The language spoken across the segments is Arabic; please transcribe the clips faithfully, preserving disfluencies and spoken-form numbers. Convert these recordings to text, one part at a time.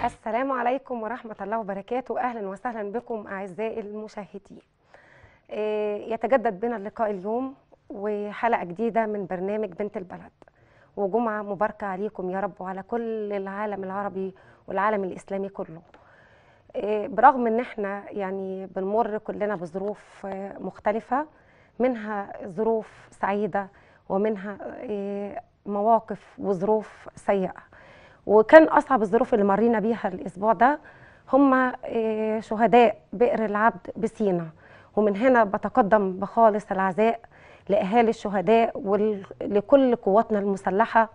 السلام عليكم ورحمة الله وبركاته. أهلا وسهلا بكم أعزائي المشاهدين. يتجدد بنا اللقاء اليوم وحلقة جديدة من برنامج بنت البلد، وجمعة مباركة عليكم يا رب وعلى كل العالم العربي والعالم الإسلامي كله. برغم ان احنا يعني بنمر كلنا بظروف مختلفة، منها ظروف سعيدة ومنها مواقف وظروف سيئة، وكان أصعب الظروف اللي مرينا بيها الأسبوع ده هم شهداء بئر العبد بسينا. ومن هنا بتقدم بخالص العزاء لأهالي الشهداء ولكل قواتنا المسلحة.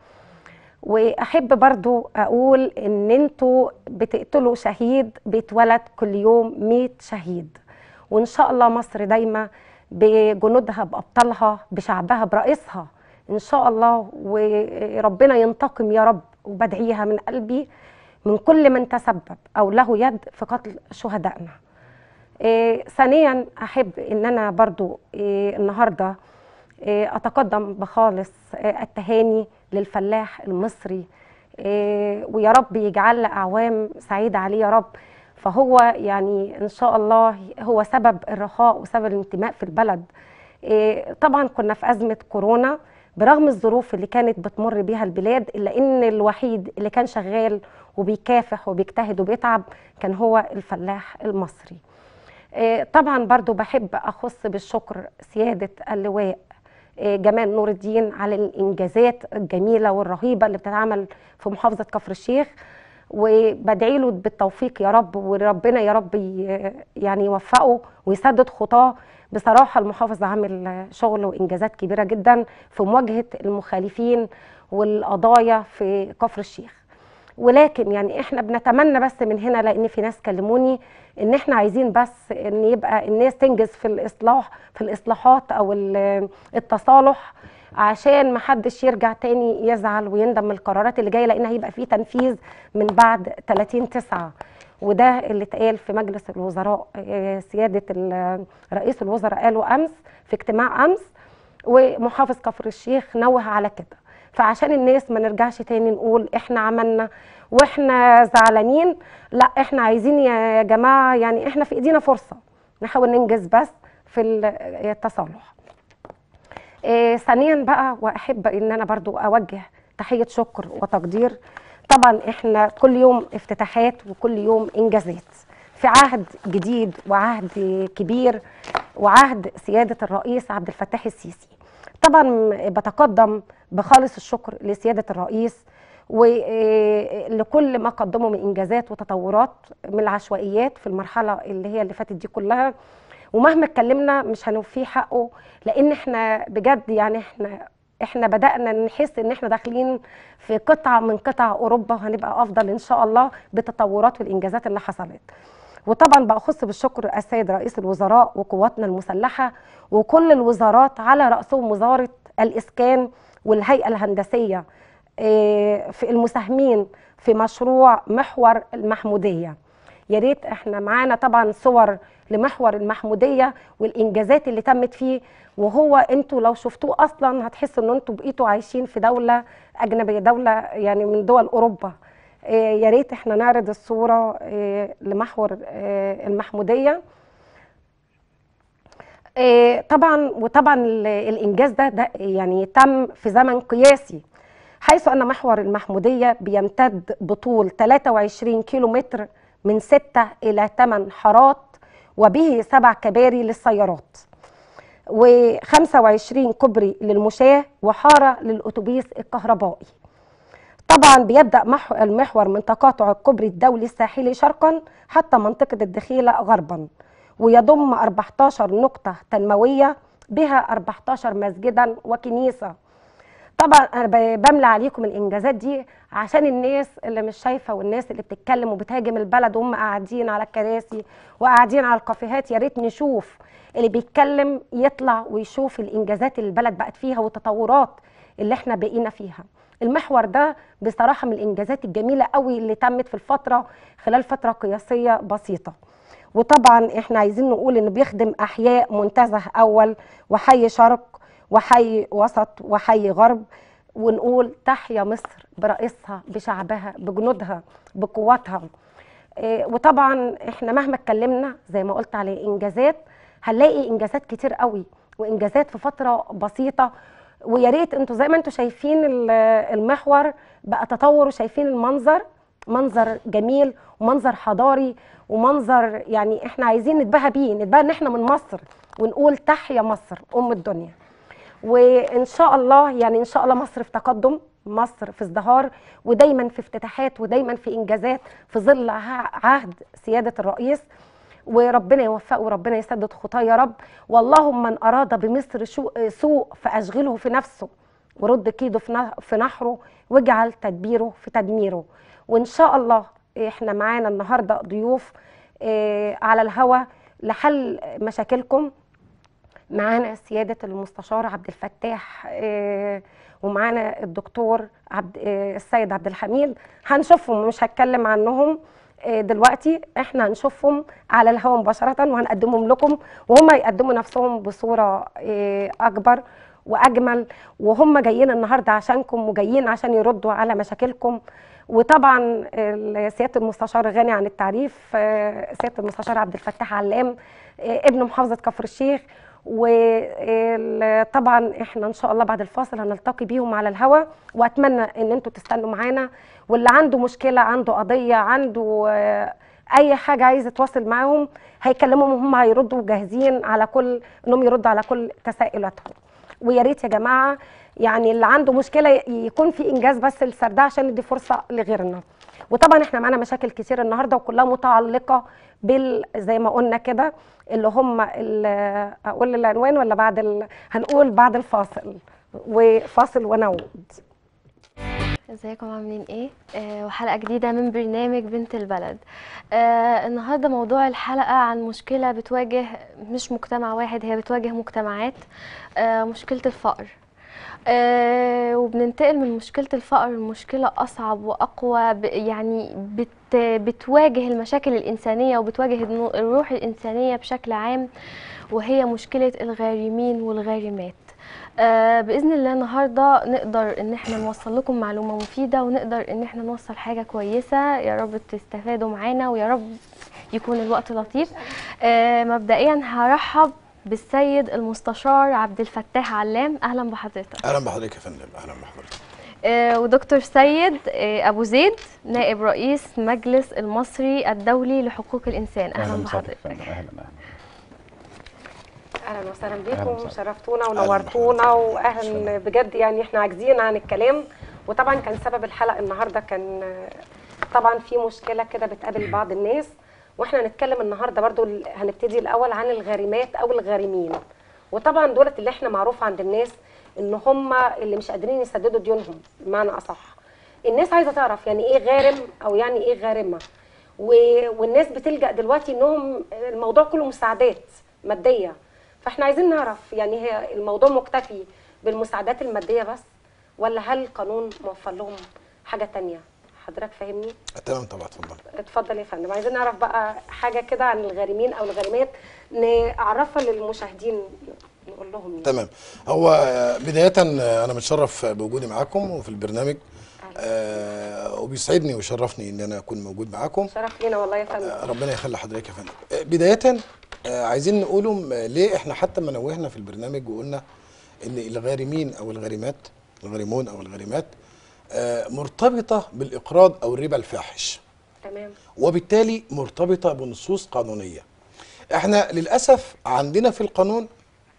وأحب برضو أقول إن انتوا بتقتلوا شهيد بيتولد كل يوم مئة شهيد، وإن شاء الله مصر دايما بجنودها بأبطالها بشعبها برئيسها إن شاء الله، وربنا ينتقم يا رب. وبدعيها من قلبي من كل من تسبب أو له يد في قتل شهدائنا. إيه ثانيا أحب إن أنا برضو إيه النهاردة إيه أتقدم بخالص إيه التهاني للفلاح المصري، إيه ويا رب يجعل أعوام سعيدة عليه يا رب. فهو يعني إن شاء الله هو سبب الرخاء وسبب الانتماء في البلد. إيه طبعا كنا في أزمة كورونا، برغم الظروف اللي كانت بتمر بيها البلاد إلا إن الوحيد اللي كان شغال وبيكافح وبيجتهد وبيتعب كان هو الفلاح المصري. طبعا برضو بحب أخص بالشكر سيادة اللواء جمال نور الدين على الإنجازات الجميلة والرهيبة اللي بتتعمل في محافظة كفر الشيخ، وبدعي له بالتوفيق يا رب، وربنا يا رب يعني يوفقه ويسدد خطاه. بصراحة المحافظ عامل شغل وإنجازات كبيرة جدا في مواجهة المخالفين والقضايا في كفر الشيخ. ولكن يعني احنا بنتمنى بس من هنا، لان في ناس كلموني ان احنا عايزين بس ان يبقى الناس تنجز في الاصلاح في الاصلاحات او التصالح، عشان ما حدش يرجع تاني يزعل ويندم من القرارات اللي جايه، لان هيبقى في تنفيذ من بعد ثلاثين تسعة. وده اللي اتقال في مجلس الوزراء، سياده رئيس الوزراء قالوا امس في اجتماع امس، ومحافظ كفر الشيخ نوه على كده. فعشان الناس ما نرجعش تاني نقول احنا عملنا واحنا زعلانين، لا احنا عايزين يا جماعه يعني احنا في ايدينا فرصه نحاول ننجز بس في التصالح. إيه ثانيا بقى، واحب ان انا برضو اوجه تحيه شكر وتقدير. طبعا احنا كل يوم افتتاحات وكل يوم انجازات في عهد جديد وعهد كبير وعهد سياده الرئيس عبد الفتاح السيسي. طبعا بتقدم بخالص الشكر لسيادة الرئيس ولكل ما قدموا من إنجازات وتطورات من العشوائيات في المرحلة اللي هي اللي فاتت دي كلها. ومهما اتكلمنا مش هنوفيه حقه، لأن احنا بجد يعني احنا احنا بدأنا نحس ان احنا داخلين في قطعة من قطع أوروبا، وهنبقى أفضل إن شاء الله بالتطورات والإنجازات اللي حصلت. وطبعا بأخص بالشكر السيد رئيس الوزراء وقواتنا المسلحة وكل الوزارات، على رأسهم وزارة الإسكان والهيئة الهندسية في المساهمين في مشروع محور المحمودية. يا ريت احنا معانا طبعا صور لمحور المحمودية والإنجازات اللي تمت فيه، وهو انتوا لو شفتوه أصلا هتحسوا ان انتوا بقيتوا عايشين في دولة أجنبية، دولة يعني من دول أوروبا. يا ريت احنا نعرض الصورة لمحور المحمودية. طبعا وطبعا الانجاز ده, ده يعني تم في زمن قياسي، حيث ان محور المحمودية بيمتد بطول ثلاثة وعشرين كيلو متر من ستة الى ثمانية حارات، وبه سبع كباري للسيارات وخمسة وعشرين كوبري للمشاة وحارة للأتوبيس الكهربائي. طبعا بيبدأ المحور من تقاطع الكوبري الدولي الساحلي شرقا حتى منطقة الدخيلة غربا، ويضم أربعة عشر نقطة تنموية بها أربعة عشر مسجدا وكنيسة. طبعا أنا بملى عليكم الإنجازات دي عشان الناس اللي مش شايفة والناس اللي بتتكلم وبتهاجم البلد وهم قاعدين على الكراسي وقاعدين على الكافيهات، يا ريت نشوف اللي بيتكلم يطلع ويشوف الإنجازات اللي البلد بقت فيها والتطورات اللي احنا بقينا فيها. المحور ده بصراحة من الإنجازات الجميلة قوي اللي تمت في الفترة خلال فترة قياسية بسيطة. وطبعا احنا عايزين نقول انه بيخدم احياء منتزه اول وحي شرق وحي وسط وحي غرب، ونقول تحيا مصر برئيسها بشعبها بجنودها بقواتها. إيه، وطبعا احنا مهما اتكلمنا زي ما قلت على انجازات هنلاقي انجازات كتير قوي وانجازات في فتره بسيطه. ويا ريت انتوا زي ما انتوا شايفين المحور بقى تطور وشايفين المنظر، منظر جميل ومنظر حضاري ومنظر يعني احنا عايزين نتباهى بيه، نتباهى ان احنا من مصر ونقول تحيا مصر ام الدنيا. وان شاء الله يعني ان شاء الله مصر في تقدم، مصر في ازدهار، ودايما في افتتاحات ودايما في انجازات في ظل عهد سياده الرئيس. وربنا يوفقه وربنا يسدد خطاه يا رب. واللهم من اراد بمصر سوء فاشغله في نفسه ورد كيده في نحره واجعل تدبيره في تدميره. وان شاء الله احنا معانا النهارده ضيوف على الهوا لحل مشاكلكم. معانا سياده المستشار عبد الفتاح ومعانا الدكتور عبد السيد عبد الحميد. هنشوفهم مش هتكلم عنهم دلوقتي، احنا هنشوفهم على الهواء مباشره وهنقدمهم لكم وهم يقدموا نفسهم بصوره اكبر واجمل. وهم جايين النهارده عشانكم وجايين عشان يردوا على مشاكلكم. وطبعا سياده المستشار غني عن التعريف، سياده المستشار عبد الفتاح علام ابن محافظه كفر الشيخ. وطبعا احنا ان شاء الله بعد الفاصل هنلتقي بيهم على الهواء، واتمنى ان انتوا تستنوا معانا. واللي عنده مشكله عنده قضيه عنده اي حاجه عايز يتواصل معاهم هيكلمهم وهم هيردوا جاهزين على كل انهم يردوا على كل تساؤلاتهم. ويا ريت يا جماعه يعني اللي عنده مشكله يكون في انجاز بس لسردها عشان ندي فرصه لغيرنا. وطبعا احنا معانا مشاكل كتير النهارده وكلها متعلقه بال زي ما قلنا كده اللي هم اللي اقول العنوان ولا بعد ال... هنقول بعد الفاصل. وفاصل ونعود. ازيكم عاملين ايه؟ آه وحلقه جديده من برنامج بنت البلد. آه النهارده موضوع الحلقه عن مشكله بتواجه مش مجتمع واحد، هي بتواجه مجتمعات. آه مشكله الفقر. آه وبننتقل من مشكله الفقر لمشكله اصعب واقوى، يعني بت بتواجه المشاكل الانسانيه وبتواجه الروح الانسانيه بشكل عام، وهي مشكله الغارمين والغارمات. آه باذن الله النهارده نقدر ان احنا نوصل لكم معلومه مفيده ونقدر ان احنا نوصل حاجه كويسه. يا رب تستفادوا معانا ويا رب يكون الوقت لطيف. آه مبدئيا هرحب بالسيد المستشار عبد الفتاح علام. اهلا بحضرتك. اهلا بحضرتك يا فندم. اهلا بحضرتك. آه ودكتور سيد آه ابو زيد نائب رئيس مجلس المصري الدولي لحقوق الانسان. اهلا, أهلا بحضرتك. اهلا اهلا اهلا وسهلا بكم، شرفتونا ونورتونا واهلا بجد. يعني احنا عاجزين عن الكلام. وطبعا كان سبب الحلقه النهارده كان طبعا في مشكله كده بتقابل بعض الناس، واحنا هنتكلم النهارده برضو هنبتدي الاول عن الغارمات او الغارمين. وطبعا دولت اللي احنا معروف عند الناس ان هم اللي مش قادرين يسددوا ديونهم بمعنى اصح. الناس عايزه تعرف يعني ايه غارم او يعني ايه غارمه. والناس بتلجأ دلوقتي انهم الموضوع كله مساعدات ماديه. فاحنا عايزين نعرف يعني هي الموضوع مكتفي بالمساعدات الماديه بس ولا هل القانون موفر لهم حاجه ثانيه؟ حضرتك فاهمني؟ تمام طبعا. اتفضل. اتفضل يا فندم. عايزين نعرف بقى حاجه كده عن الغارمين او الغارمات نعرفها للمشاهدين نقول لهم يعني. تمام. هو بدايه انا متشرف بوجودي معاكم وفي البرنامج. آه وبيسعدني ويشرفني ان انا اكون موجود معاكم. شرف لينا والله يا فندم. آه ربنا يخلي حضرتك يا فندم. آه بدايه آه عايزين نقولهم ليه احنا حتى ما نوهنا في البرنامج وقلنا ان الغارمين او الغارمات الغارمون او الغارمات آه مرتبطه بالاقراض او الربا الفاحش. تمام. وبالتالي مرتبطه بنصوص قانونيه. احنا للاسف عندنا في القانون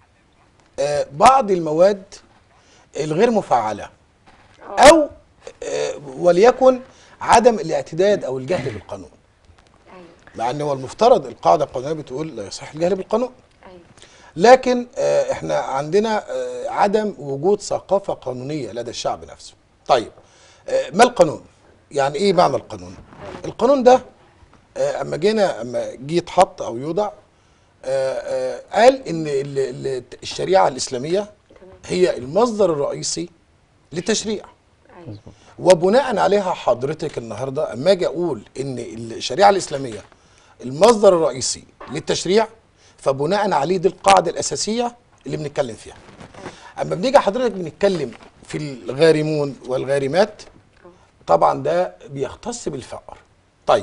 آه بعض المواد الغير مفعله او آه وليكن عدم الاعتداد او الجهل بالقانون. ايوه. مع ان هو المفترض القاعده القانونيه بتقول لا يصح الجهل بالقانون. ايوه. لكن آه احنا عندنا آه عدم وجود ثقافه قانونيه لدى الشعب نفسه. طيب آه ما القانون؟ يعني ايه معنى القانون؟ القانون ده آه اما جينا اما جه يتحط او يوضع آه آه قال ان الشريعه الاسلاميه هي المصدر الرئيسي للتشريع. ايوه. وبناء عليها حضرتك النهارده اما اجي اقول ان الشريعه الاسلاميه المصدر الرئيسي للتشريع فبناء عليه دي القاعده الاساسيه اللي بنتكلم فيها. اما بنيجي حضرتك بنتكلم في الغارمون والغارمات طبعا ده بيختص بالفقر. طيب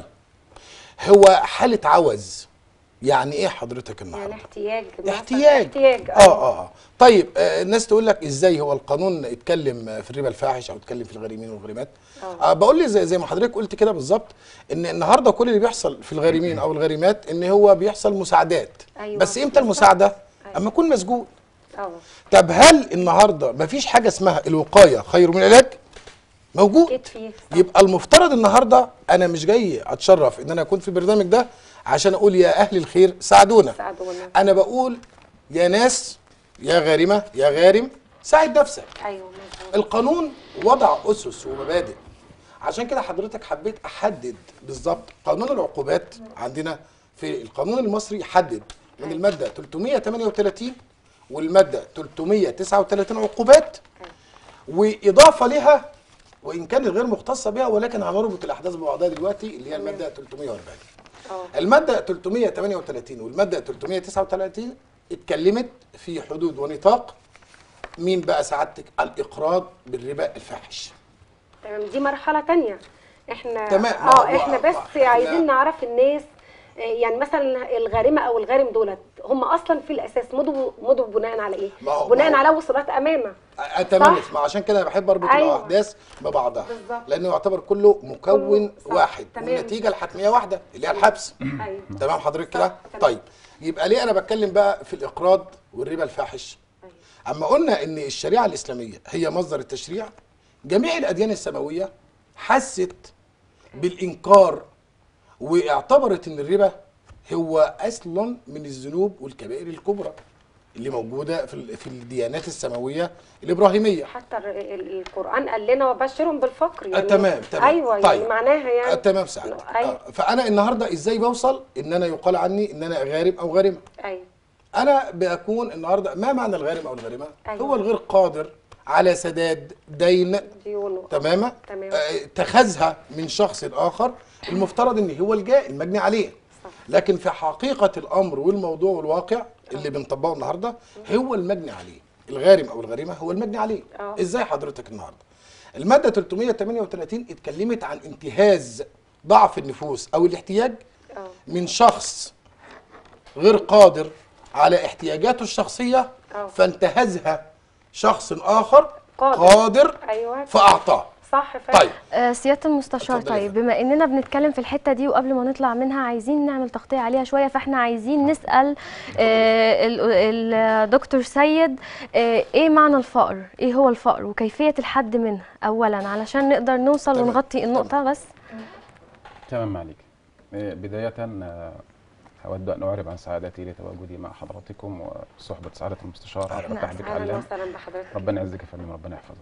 هو حالة عوز يعني ايه حضرتك النهارده؟ يعني احتياج احتياج احتياج اه اه اه طيب آه الناس تقول لك ازاي هو القانون اتكلم في الربا الفاحش او اتكلم في الغارمين والغارمات؟ آه بقول لي زي, زي ما حضرتك قلت كده بالظبط، ان النهارده كل اللي بيحصل في الغارمين او الغارمات ان هو بيحصل مساعدات. أيوة. بس امتى المساعده؟ أيوة. اما اكون مسجون. اه طب هل النهارده مفيش حاجه اسمها الوقايه خير من العلاج؟ موجود. اكيد فيه. يبقى المفترض النهارده انا مش جاي اتشرف ان انا اكون في البرنامج ده عشان اقول يا اهل الخير ساعدونا. ساعدونا. انا بقول يا ناس يا غارمه يا غارم ساعد نفسك. ايوه مظبوط. القانون وضع اسس ومبادئ، عشان كده حضرتك حبيت احدد بالظبط قانون العقوبات. عندنا في القانون المصري حدد من الماده ثلاثمائة وثمانية وثلاثين والماده ثلاثمائة وتسعة وثلاثين عقوبات، واضافه لها وان كانت غير مختصه بها، ولكن هنربط الاحداث ببعضها دلوقتي اللي هي الماده ثلاثمائة وأربعين. اه الماده ثلاثمائة وثمانية وثلاثين والماده ثلاثمائة وتسعة وثلاثين اتكلمت في حدود ونطاق مين بقى سعادتك؟ الاقراض بالربا الفاحش. تمام، دي مرحله تانية. احنا تمام. اه ما- احنا ما- بس ما- عايزين نعرف الناس، آه، يعني مثلا الغارمه او الغارم دولت هم اصلا في الاساس مضوا مضوا بناء على ايه؟ ما هو- بناء ما هو- على وصولات امامه. اتمنى صح؟ ما عشان كده انا بحب اربط أيوة. الاحداث ببعضها بالظبط. لانه يعتبر كله مكون كله صح. واحد، تمام. والنتيجه الحتميه واحده اللي هي الحبس. ايوه تمام حضرتك صح. كده؟ تمام. طيب يبقى ليه انا بتكلم بقى في الاقراض والربا الفاحش؟ أيوة. اما قلنا ان الشريعه الاسلاميه هي مصدر التشريع، جميع الاديان السماويه حست بالانكار واعتبرت ان الربا هو اصلا من الذنوب والكبائر الكبرى اللي موجوده في ال- في الديانات السماويه الابراهيميه. حتى ال- ال- القرآن قال لنا وبشرهم بالفقر آه يعني. تمام تمام. ايوه طيب. يعني معناها يعني آه تمام سعادتك. ايوه آه فانا النهارده ازاي بوصل ان انا يقال عني ان انا غارم او غارمه؟ ايوه انا بكون النهارده ما معنى الغارم او الغارمه؟ أيوة. هو الغير قادر على سداد دين ديونه. تماما تمام. آه، اتخذها من شخص اخر، المفترض ان هو الجائل المجني عليه. صح. لكن في حقيقه الامر والموضوع والواقع اللي بنطبقه النهارده هو المجني عليه. الغارم او الغارمه هو المجني عليه. اه. ازاي حضرتك النهارده؟ الماده ثلاثمائة وثمانية وثلاثين اتكلمت عن انتهاز ضعف النفوس او الاحتياج اه من شخص غير قادر على احتياجاته الشخصيه، اه. فانتهزها شخص اخر قادر. قادر ايوه فاعطاه. صح فعلا. طيب آه، سيادة المستشار، اتفضلي يا طيب فندم. بما اننا بنتكلم في الحتة دي وقبل ما نطلع منها عايزين نعمل تغطية عليها شوية، فاحنا عايزين نسأل آه، ال- الدكتور سيد آه، ايه معنى الفقر؟ ايه هو الفقر وكيفية الحد منه اولا علشان نقدر نوصل تمام. ونغطي النقطة بس. تمام عليك. إيه، بداية آه، أود أن أعرب عن سعادتي لتواجدي مع حضراتكم وصحبة سعادة المستشار عبد الفتاح بك اهلا علام. وسهلا بحضرتك. ربنا يعزك يا فندم، ربنا يحفظك.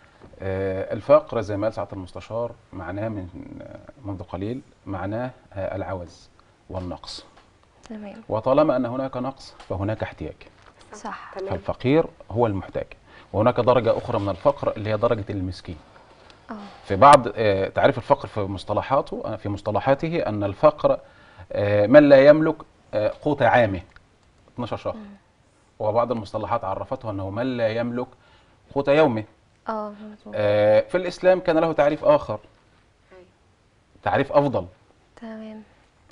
آه، الفقر زي ما قال سعادة المستشار معناه من آه، منذ قليل معناه آه، العوز والنقص، تمام وطالما أن هناك نقص فهناك احتياج. صح. تمام. فالفقير هو المحتاج، وهناك درجة أخرى من الفقر اللي هي درجة المسكين. اه في بعض آه، تعريف الفقر في مصطلحاته آه، في مصطلحاته أن الفقر آه، من لا يملك آه، قوت عامه اثناشر شهر، وبعض المصطلحات عرفته أنه من لا يملك قوت يومه. اه مظبوط. آه، في الإسلام كان له تعريف آخر، أيوة. تعريف أفضل. تمام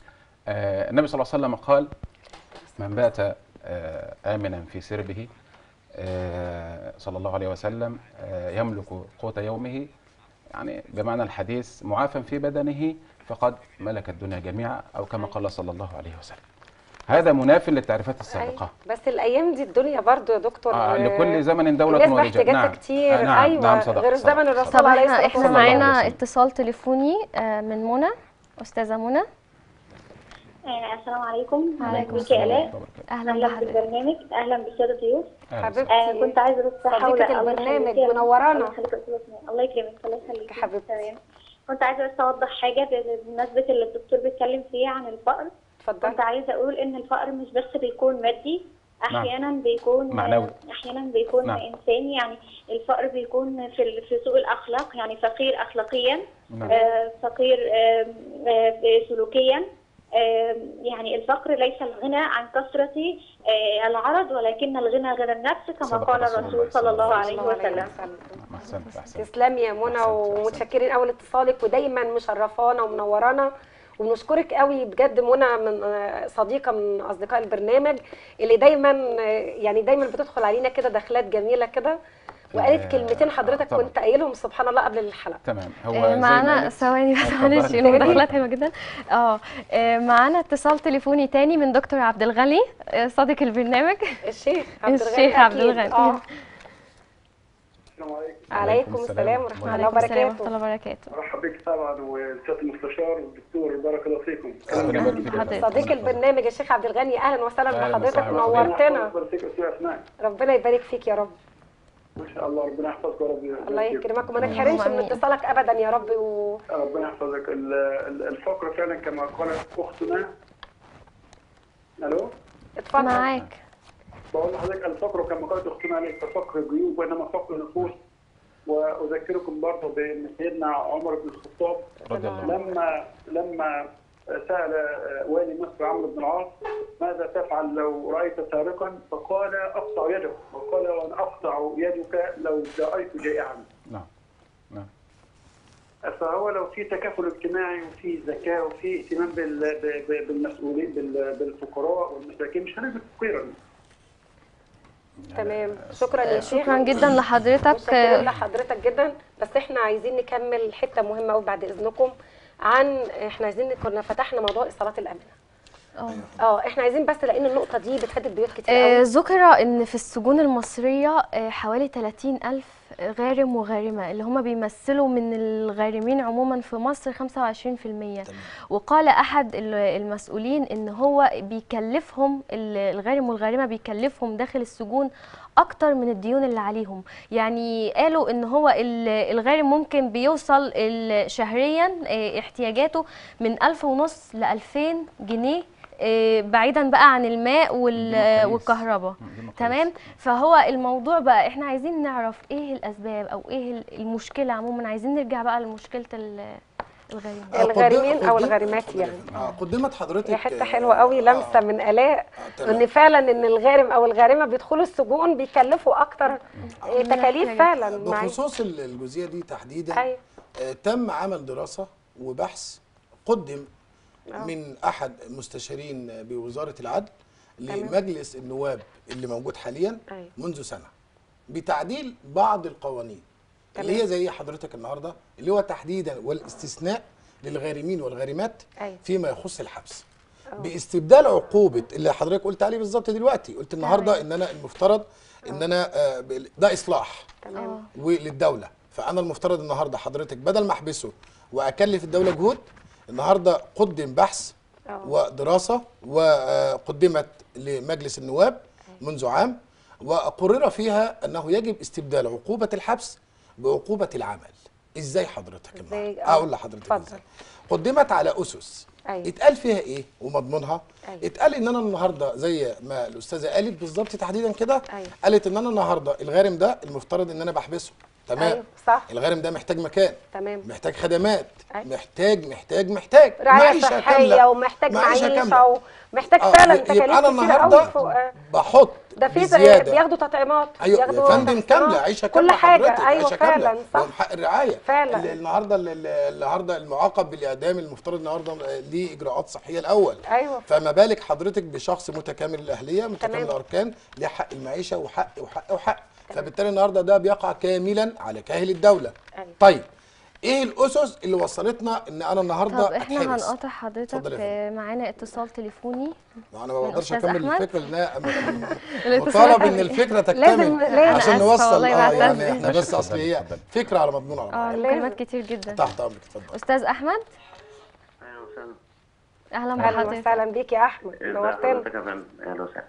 آه، النبي صلى الله عليه وسلم قال: من بات آه، آمنا في سربه آه، صلى الله عليه وسلم آه، يملك قوت يومه، يعني بمعنى الحديث معافى في بدنه فقد ملك الدنيا جميعا، أو كما قال صلى الله عليه وسلم. هذا مناف للتعريفات السابقة. أيوة. بس الايام دي الدنيا برضو يا دكتور آه لكل زمن دولة الناس ورجال. باحتياجاتها نعم. كتير. آه نعم. ايوه نعم صدق غير صدق زمن صدق. الرسول طب عليه احنا الصلاه احنا صلى الله عليه معانا وسلم. اتصال تليفوني آه، من منى، استاذة منى. آه، السلام عليكم. وعليكم بك السلام. آلاء. اهلا اهلا بحضرتك. بالبرنامج، اهلا بالساده الضيوف. حبيبتي. آه كنت عايزه بس احاول صديقة الله البرنامج، يخليك يا رب. منورانا. الله يخليك يا أستاذ أسماء. الله يكرمك، الله يخليك. حبيبتي. تمام. كنت عايزه بس اوضح حاجه بمناسبه اللي الدكتور بيتكلم فيه عن الفقر. اتفضلي. كنت عايزه اقول ان الفقر مش بس بيكون مادي، احيانا نعم. بيكون معنوي. احيانا بيكون نعم. انساني. يعني الفقر بيكون في ال- في سوء الاخلاق، يعني فقير اخلاقيا، نعم. آه فقير آه آه سلوكيا، آه، يعني الفقر ليس الغنى عن كثرة آه، العرض، ولكن الغنى غنى النفس كما صدق قال رسول الرسول الله صلى الله عليه الله عليه وسلم. وسلم. احسنت احسنت. تسلمي يا منى، أحسنت، أحسنت. ومتشكرين قوي لاتصالك، ودايما مشرفانا ومنورانا، وبنشكرك قوي بجد منى، من آه، صديقه من اصدقاء البرنامج اللي دايما آه، يعني دايما بتدخل علينا كده دخلات جميله كده، وقالت آه، كلمتين حضرتك طبعاً. كنت قايلهم سبحان الله قبل الحلقه. تمام. هو آه، زي ما معانا قالت- ثواني بس اتفضلي، معلش اتفضلي. المداخلات حلوه جدا. اه آه، معانا اتصال تليفوني تاني من دكتور عبد الغني، آه، صديق البرنامج. الشيخ عبد الغني الشيخ عبد أكيد. الغني. اه السلام عليكم. عليكم السلام ورحمه الله وعليكم السلام ورحمه وبركاته. الله وبركاته. مرحبا بك طبعا وسياده المستشار والدكتور، بارك الله فيكم. ربنا يبارك فيك. حضرتك. صديق البرنامج الشيخ عبد الغني، اهلا وسهلا أهلاً بحضرتك، وسهلاً. نورتنا. بارك فيك استاذ اسماء. ربنا يبارك فيك يا رب. ما شاء الله، ربنا يحفظك يا رب. الله يكرمك وما نتحرمش من اتصالك ابدا يا رب. و... ربنا يحفظك. ال- ال- الفقر فعلا كما قالت اختنا. الو، اتفضل. معاك. بقول لحضرتك الفقر كما قالت اختنا ليس فقر جيوب وانما فقر نفوس. واذكركم برضه بان سيدنا عمر بن الخطاب رضي الله عنه. لما لما سأل والي مصر عمرو بن العاص ماذا تفعل لو رأيت سارقا؟ فقال أقطع يده، وقال وأن أقطع يدك لو رأيت جائعا. نعم نعم. فهو لو في تكافل اجتماعي وفي زكاة وفي اهتمام بال- ب- بالمسؤولين بال- بالفقراء والمساكين مش هنبقى فقيرا. تمام، شكرا يا شيخ. شكرا جدا لحضرتك. متشكرين لحضرتك جدا، بس احنا عايزين نكمل حته مهمه قوي بعد اذنكم، عن احنا عايزين، كنا فتحنا موضوع الصلاه الامنه. اه اه احنا عايزين بس، لان النقطه دي بتهدد بيوت كتير آه، قوي. ذكر ان في السجون المصريه آه، حوالي ثلاثين ألف غارم وغارمه، اللي هم بيمثلوا من الغارمين عموما في مصر خمسة وعشرين في المية. وقال احد ال- المسؤولين ان هو بيكلفهم ال- الغارم والغارمه بيكلفهم داخل السجون اكتر من الديون اللي عليهم. يعني قالوا ان هو ال- الغارم ممكن بيوصل ال- شهريا آه، احتياجاته من ألف ونص ل ألفين جنيه، آه، بعيدا بقى عن الماء وال- دي مقاييس. والكهرباء. دي مقاييس. تمام. فهو الموضوع بقى احنا عايزين نعرف ايه الاسباب او ايه المشكله عموما، عايزين نرجع بقى لمشكله ال- الغارمين. الغارمين او قدم- الغارمات يعني. آه، قدمت حضرتك هي حته آه، حلوه قوي، لمسه آه، من الاء، تمام. ان فعلا ان الغارم او الغارمه بيدخلوا السجون بيكلفوا اكتر آه، تكاليف فعلا. معايا. بخصوص ال- الجزئيه دي تحديدا، ايوه. آه، تم عمل دراسه وبحث قدم آه. من احد المستشارين بوزاره العدل تمام. لمجلس النواب اللي موجود حاليا أيوة. منذ سنه بتعديل بعض القوانين اللي تمام. هي زي حضرتك النهارده، اللي هو تحديدا والاستثناء للغارمين والغارمات أيوة. فيما يخص الحبس، باستبدال عقوبه اللي حضرتك قلت عليه بالظبط دلوقتي. قلت النهارده ان انا المفترض ان انا آه، ب- ده اصلاح تمام. وللدوله، فانا المفترض النهارده حضرتك بدل ما احبسه واكلف الدوله جهود، النهارده قدم بحث أه. ودراسه وقدمت لمجلس النواب منذ عام، وقرر فيها انه يجب استبدال عقوبه الحبس بعقوبه العمل. ازاي حضرتك إزاي؟ النهارده؟ آه. اقول لحضرتك اتفضل. ازاي. قدمت على اسس أيوة. اتقال فيها ايه ومضمونها؟ أيوة. اتقال ان انا النهارده زي ما الاستاذه قالت بالظبط تحديدا كده، أيوة. قالت ان انا النهارده الغارم ده المفترض ان انا بحبسه، تمام. أيوة، صح. الغارم ده محتاج مكان، تمام. محتاج خدمات، أيوة. محتاج محتاج محتاج رعايه كاملة. صحيه، ومحتاج معيشة معيشه، كاملة. ومحتاج آه، فعلا يبقى تكاليف انا كتيره النهارده قوي فوق. آه، بحط ده في زي- بزيادة. بياخدوا تطعيمات، ايوه يا بياخدوا فندم تحصينات، كامله، عيشه كامله كل حاجه. حضرتك، ايوه عيشه كامله فعلا صح. لهم حق الرعايه فعلا. ال- النهارده ال- ال- النهارده المعاقب بالاعدام المفترض النهارده ليه اجراءات صحيه الاول، ايوه. فما بالك حضرتك بشخص متكامل الاهليه متكامل تمام. الاركان ليه حق المعيشه وحق وحق وحق، فبالتالي النهارده ده بيقع كاملا على كاهل الدوله. أيوة. طيب ايه الاسس اللي وصلتنا ان انا النهارده طب احنا اتحبس؟ هنقاطع اتفضل حضرتك، يا فندم. آه، معانا اتصال تليفوني. ما انا ما بقدرش الأستاذ اكمل أحمد. الفكره لانها الاتصال مطالب ان أحمد. الفكره تكتمل لازم- لازم. عشان أنا آسفة نوصل والله، اه بعتذر. يعني احنا ماشي، بس اصل اتفضلي، هي اتفضلي. فكره على مضمون على اه بعض. المكالمات كتير جدا. تحت امرك اتفضل. استاذ احمد، اهلا وسهلا. اهلا اهلا بحضرتك. وسهلا بيك يا احمد، ازي نورتنا. حضرتك يا فندم؟ اهلا وسهلا.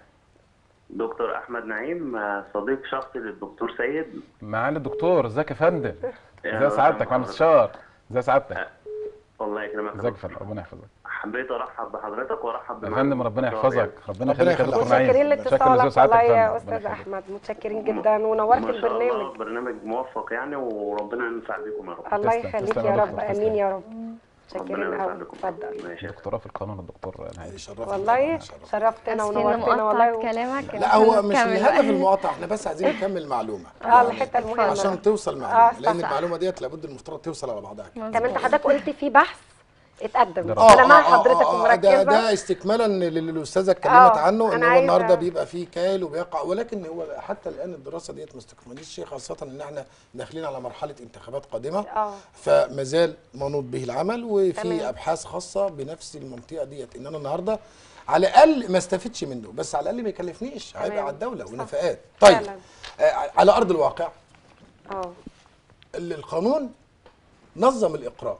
دكتور احمد نعيم، آه، صديق شخصي للدكتور سيد. معالي الدكتور، ازيك يا فندم؟ أهلا ازي وسهلا سعادتك مع بحضرتك. المستشار؟ ازي سعادتك؟ الله يكرمك. ازيك يا فندم؟ ربنا يحفظك حبيت ارحب بحضرتك وارحب يا بمعالي فندم. ربنا الدكتور يحفظك، ربنا ربنا يخليك يا يخليك. دكتور نعيم. متشكرين شكرا لاتصالك لذوق سعادتك والله يا فندم. استاذ ربنا يخليك. احمد، متشكرين جدا ونورت ما شاء الله البرنامج. برنامج موفق يعني، وربنا ينفع بيكم يا رب. الله تسلم، يخليك تسلم يا يا رب، دكتور، امين تسلم. يا رب. شاكرين قوي. اتفضل. ماشي. دكتوراه في القانون الدكتور نهاد. شرفنا والله شرفنا. شرفتنا اسفين ونورتنا والله. مقطع كلامك. لا هو مش نكمل الهدف بقى. المقاطعه، احنا بس عايزين نكمل معلومه اه الحته المهمه عشان توصل آه، معلومه، صح. لان المعلومه ديت لابد المفترض توصل على بعضها كده. طب انت حضرتك قلت في بحث اتقدم، اه، انا مع آه، آه، حضرتك آه، ومركزه. ده ده استكمالا للي الاستاذه اتكلمت آه، عنه، ان أنا هو النهارده عايزة- بيبقى فيه كال وبيقع، ولكن هو حتى الان الدراسه ديت ما استكملتش، خاصه ان احنا داخلين على مرحله انتخابات قادمه. اه فما زال منوط به العمل، وفي تمام. ابحاث خاصه بنفس المنطقه ديت، ان انا النهارده على الاقل ما استفدش منه، بس على الاقل ما يكلفنيش عبء تمام. على الدوله صح. ونفقات. طيب فعلا. آه على ارض الواقع اه اللي القانون نظم الاقراض.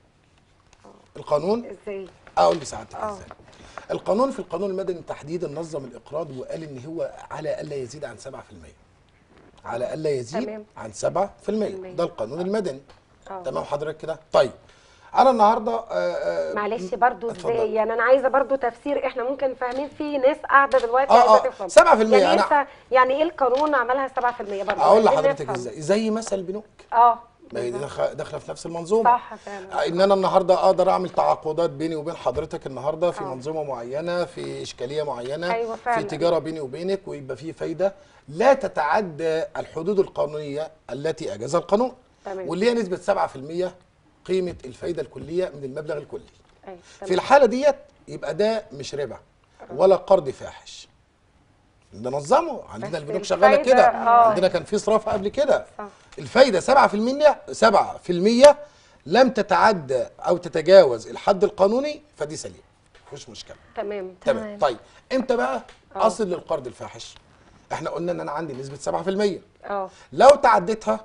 القانون ازاي؟ اقول لسعادتك آه. ازاي. القانون في القانون المدني تحديدا نظم الاقراض وقال ان هو على الا يزيد عن سبعة في المية. على الا يزيد تمام. عن سبعة في المية. المية. ده القانون المدني. اه تمام حضرتك كده؟ طيب انا النهارده آه، آه، معلش برضو اتفضل. ازاي؟ يعني انا عايزه برضو تفسير، احنا ممكن فاهمين في ناس قاعده دلوقتي آه، عايزه آه، تفهم. سبعة في المية يعني أنا- ايه س- يعني ايه القانون عملها سبعة في المية برضو؟ اقول عايزين لحضرتك نفهم. ازاي؟ زي مثل البنوك، اه ما هي بالظبط. داخله داخلة في نفس المنظومه. صح فعلا. ان انا النهارده اقدر اعمل تعاقدات بيني وبين حضرتك النهارده في آه. منظومه معينه، في اشكاليه معينه، أيوة في فعلا. تجاره بيني وبينك، ويبقى في فايده لا تتعدى الحدود القانونيه التي اجازها القانون، تمام. واللي هي نسبه سبعة في المية قيمه الفايده الكليه من المبلغ الكلي. أيوة. في تمام. الحاله ديت يبقى ده مش ربا ولا قرض فاحش. ده نظمه عندنا بس البنوك شغاله الفايدة- كده، آه. عندنا كان في صرافه قبل كده. صح. الفايده سبعة في المية سبعة في المية لم تتعدى او تتجاوز الحد القانوني، فدي سليم مفيش مشكله. تمام. تمام. تمام. طيب امتى بقى آه. اصل للقرض الفاحش؟ احنا قلنا ان انا عندي نسبه سبعة في المية، اه لو تعديتها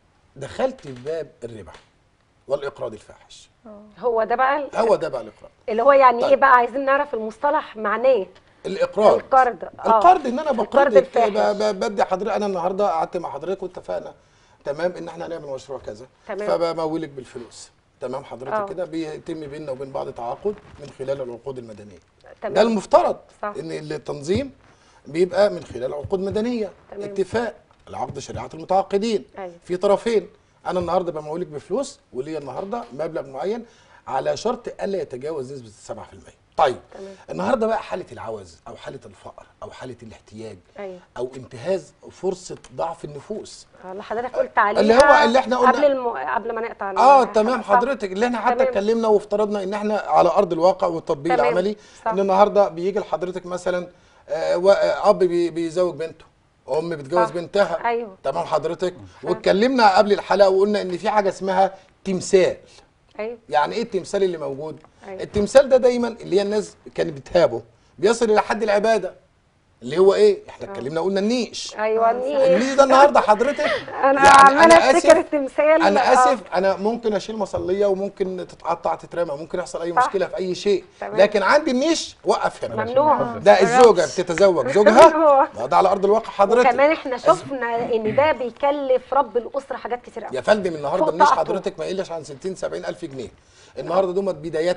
دخلت في باب الربا والاقراض الفاحش. هو ده بقى ال- هو ده بقى الاقراض. اللي هو يعني طيب. ايه بقى؟ عايزين نعرف المصطلح معناه. الاقراض القرض. آه. القرض ان انا القرض بقرضك، الفاحش. ب- ب- بدي حضرتك، انا النهارده قعدت مع حضرتك واتفقنا تمام ان احنا هنعمل مشروع كذا، تمام. فبمولك بالفلوس. تمام حضرتك آه. كده بيتم بيننا وبين بعض تعاقد من خلال العقود المدنيه. تمام. ده المفترض صح. ان التنظيم بيبقى من خلال عقود مدنيه، تمام. اتفاق العقد شريعه المتعاقدين. أيوة. في طرفين، انا النهارده بمولك بفلوس وليا النهارده مبلغ معين على شرط الا يتجاوز نسبه سبعة في المية. طيب تمام. النهارده بقى حاله العوز او حاله الفقر او حاله الاحتياج ايوه او انتهاز فرصه ضعف النفوس. اللي حضرتك قلت عليها اللي هو اللي احنا قلنا- قبل الم... قبل ما نقطع اه الحلقة. تمام صح. حضرتك، اللي احنا حتى تمام. اتكلمنا وافترضنا ان احنا على ارض الواقع والتطبيق تمام. العملي، صح. ان النهارده بيجي لحضرتك مثلا آه و- آه، اب بي- بيزوج بنته، ام بتجوز صح. بنتها. أيوه. تمام حضرتك. واتكلمنا قبل الحلقه وقلنا ان في حاجه اسمها تمثال. ايوه يعني ايه التمثال اللي موجود؟ أيوة. التمثال ده دايما اللي هي الناس كانت بتهابه، بيصل الى حد العباده، اللي هو ايه؟ احنا اتكلمنا قلنا النيش. ايوه النيش. النيش ده النهارده حضرتك انا عماله افتكر التمثال. انا آه. اسف، انا ممكن اشيل مصليه وممكن تتقطع تترمى، ممكن يحصل اي صح. مشكله في اي شيء، تمام. لكن عندي النيش وقف هنا. ممنوع. ده الزوجه بتتزوج زوجها، ممنوع. ما ده على ارض الواقع حضرتك. وكمان احنا شفنا ان ده بيكلف رب الاسره حاجات كتير قوي. يا فندم النهارده فوق النيش طاقته. حضرتك ما يقلش عن ستين سبعين الف جنيه. النهارده دومت بدايه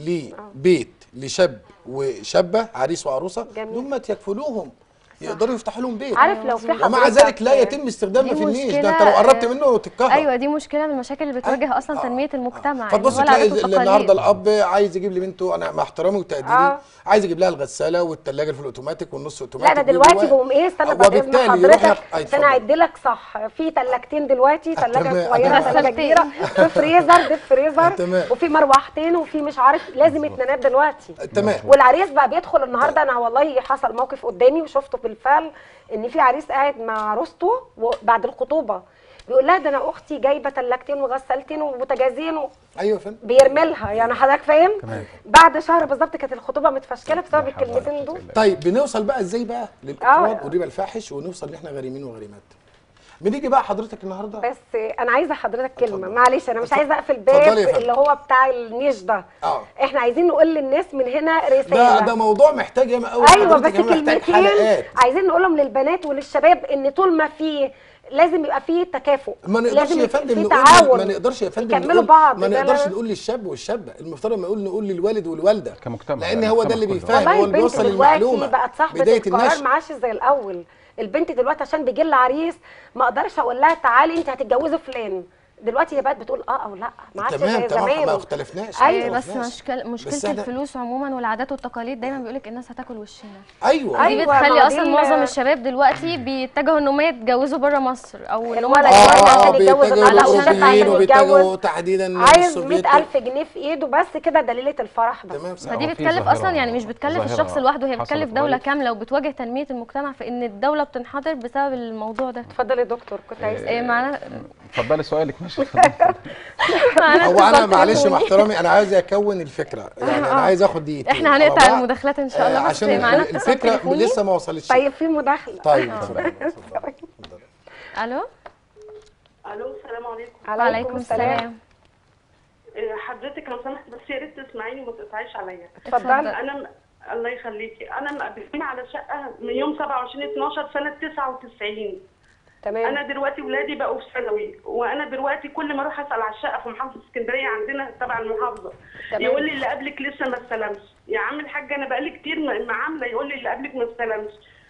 لبيت لشاب وشابه عريس وعروسه، جميل. دومت يكفلوهم يقدروا يفتحوا لهم بيت. عارف لو في ومع حضرتك- ذلك لا يتم استخدامه دي في النيش، ده مشكلة، انت لو قربت آه، منه تتكهرب. ايوه دي مشكله من المشاكل اللي بتواجه اصلا آه. تنميه المجتمع. فتبص إن هو تلاقي العادات النهارده والتقاليد. الاب عايز يجيب لبنته، انا مع احترامي وتقديري آه. عايز يجيب لها الغساله والثلاجه في الاوتوماتيك والنص لا اوتوماتيك. ده دلوقتي وجواه- بقوم ايه، استنى بعد اذن وبالتالي يروح حضرتك يق- أي عشان اتفضل. اعد لك صح. في ثلاجتين دلوقتي، تمام. ثلاجه صغيره تمام. ثلاجه كبيره، في فريزر ديب فريزر، تمام. وفي مروحتين، وفي مش عارف لازم اتنينات دلوقتي. تمام. والعريس بقى بيدخل النهارده، انا والله حصل موقف قدامي وشفته بالفعل، ان في عريس قاعد مع عروسته بعد الخطوبه بيقول لها ده انا اختي جايبه ثلاجتين وغسالتين وبوتاجازين و... ايوه يا فندم. بيرمي لها. يعني حضرتك فاهم؟ تمام. بعد شهر بالظبط كانت الخطوبه متفشكله بسبب لا حول ولا الكلمتين قوة دول. إلا بالله. طيب بنوصل بقى ازاي بقى للاقراض آه. والربا الفاحش، ونوصل ان احنا غريمين وغريمات. بنيجي بقى حضرتك النهارده بس انا عايزه حضرتك كلمه، اتفضل. معلش انا مش اتفضل. عايزه اقفل اتفضلي يا باب فندم. اللي هو بتاع النيش ده. اه احنا عايزين نقول للناس من هنا رساله. ده ده موضوع محتاج ياما قوي ايوه بس حضرتك، ياما محتاج كلمتين حلقات. عايزين نقولهم للبنات وللشباب، ان طول ما في لازم يبقى فيه تكافؤ، ما نقدرش لازم يا يبقى فندم فيه نقول تعاون، ما نقدرش يا فندم يكملوا نقول بعض. ما ده نقدرش لا- نقول للشاب والشابه، المفترض ما نقول نقول للوالد والوالده كمجتمع، لان هو ده اللي المجتمع بيفهم، والله هو اللي البنت بيوصل دلوقتي المعلومه بقت صاحبه بدايه القرار، النشر. ما عادش زي الاول. البنت دلوقتي عشان بيجي لها عريس ما اقدرش اقول لها تعالي انت هتتجوزي فلان، دلوقتي هي بقت بتقول اه او لا، ما عادش تمام زي تمام، زمان. ما اختلفناش أيوة، ما بس اختلفناش. مشكلة بس مشكلة أنا- الفلوس عموما والعادات والتقاليد دايما بيقولك الناس هتاكل وشنا. ايوه دي أيوة، بتخلي ما هو اصلا دي معظم ال- الشباب دلوقتي بيتجهوا ان هم يتجوزوا بره مصر او ان هم الولد اه دلوقتي اه عشان يتجوز بيتجهوا النهارده او الست للاوروبيين عشان وبيتجهوا يتجوز تحديدا عايز للسوفيت. مئة ألف جنيه في ايده بس كده دليلة الفرح بس. تمام صح. فدي هو في بتكلف ظاهرة- اصلا، يعني مش بتكلف ظاهرة الشخص لوحده، هي حصلت بتكلف دولة قريب. كاملة وبتواجه تنمية المجتمع في ان الدولة بتنحدر بسبب الموضوع ده. اتفضلي يا دكتور، كنت عايز ايه معناه؟ اتفضلي سؤالك. ماشي اتفضلي. معناه هو انا اتصال معلش تليفوني. مع احترامي انا عايز اكون الفكره، يعني انا آه. عايز اخد دقيقتين احنا على هنقطع بعض. المداخلات ان شاء الله، آه، بس عشان معانا ال- اتصال الفكره تليفوني. لسه ما وصلتش. طيب في مداخلة. طيب اتفضلي اتفضلي. الو. الو السلام عليكم. وعليكم السلام. إيه، حضرتك لو سمحت بس يا ريت تسمعيني وما تقطعيش عليا. اتفضلي. انا م... الله يخليكي، انا مقدمه على شقه من يوم سبعة وعشرين اتناشر سنه تسعة وتسعين. تمام. انا دلوقتي ولادي بقوا في ثانوي، وانا دلوقتي كل ما اروح اسال على الشقه في محافظه اسكندريه عندنا تبع المحافظه تمام. يقول لي اللي قبلك لسه ما استلمش. يا عم الحاج انا بقالي كتير م- معامله، يقول لي اللي قبلك ما استلمش.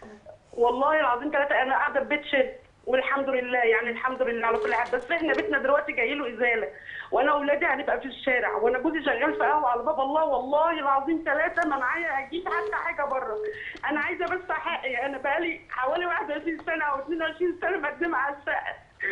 والله العظيم ثلاثه انا قاعده في بيت شد والحمد لله، يعني الحمد لله على كل حال. بس احنا بيتنا دلوقتي جاي له ازاله، وانا واولادي هنبقى في الشارع، وانا جوزي شغال في قهوه على باب الله. والله العظيم ثلاثه ما معايا اجيب حتى حاجه بره. انا عايزه بس حقي، انا بقالي حوالي واحد وعشرين سنه او اتنين وعشرين سنه مقدمه على الشقه.